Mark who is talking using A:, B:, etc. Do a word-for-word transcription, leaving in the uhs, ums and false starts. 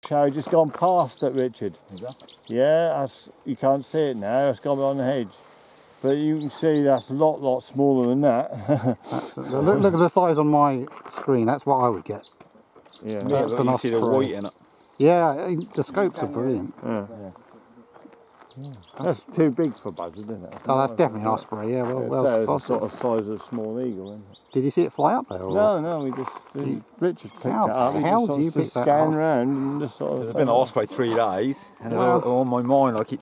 A: show just gone past it, Richard.
B: Is that?
A: Yeah, that's, you can't see it now, it's gone behind the hedge. But you can see that's a lot, lot smaller than that.
C: That's, look, look at the size on my screen, that's what I would get.
A: Yeah,
B: Yeah,
C: that's
B: but
C: an
B: you see the
C: Osprey.
B: white in it.
C: Yeah, the scopes are brilliant.
A: yeah.
B: Yeah.
A: Yeah. That's too big for buzzard, isn't it?
C: Oh, that's definitely an Osprey, yeah, well, well
A: so
C: spotted.
A: it's sort of size of a small eagle, isn't it?
C: Did you see it fly up there? Or
A: No, no, we just,
C: You-
A: Richard picked
C: how
A: it up.
C: the
A: He
C: hell
A: just
C: do you
A: sort of
C: pick that
A: scan
C: up?
A: round and just sort of...
B: It's been an Osprey three days, and it's
C: Well-
B: all on my mind. I keep